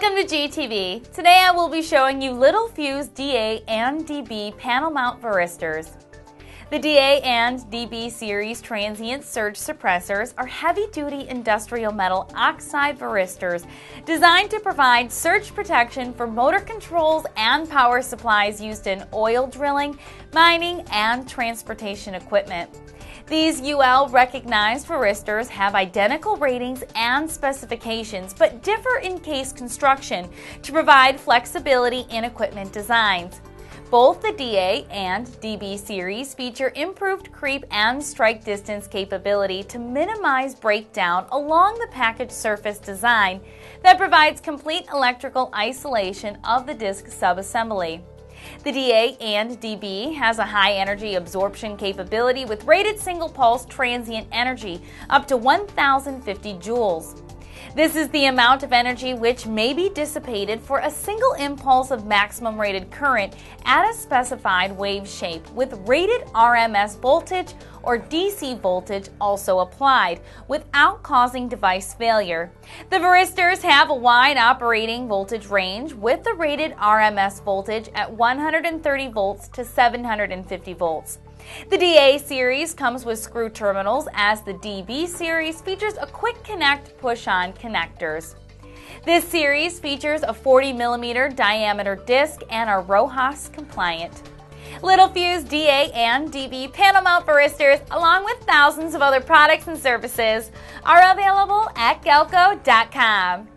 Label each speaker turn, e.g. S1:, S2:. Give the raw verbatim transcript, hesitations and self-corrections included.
S1: Welcome to G T V. Today I will be showing you Littelfuse D A and D B panel mount varistors. The D A and D B series transient surge suppressors are heavy-duty industrial metal oxide varistors designed to provide surge protection for motor controls and power supplies used in oil drilling, mining, and transportation equipment. These U L-recognized varistors have identical ratings and specifications, but differ in case construction to provide flexibility in equipment designs. Both the D A and D B series feature improved creep and strike distance capability to minimize breakdown along the package surface design that provides complete electrical isolation of the disc subassembly. The D A and D B has a high energy absorption capability with rated single pulse transient energy up to one thousand fifty joules. This is the amount of energy which may be dissipated for a single impulse of maximum rated current at a specified wave shape, with rated R M S voltage or D C voltage also applied, without causing device failure. The varistors have a wide operating voltage range with the rated R M S voltage at one hundred thirty volts to seven hundred fifty volts. The D A series comes with screw terminals, as the D B series features a quick connect push-on connectors. This series features a forty millimeter diameter disc and are RoHS compliant. Littelfuse D A and D B panel mount varistors, along with thousands of other products and services, are available at Galco dot com.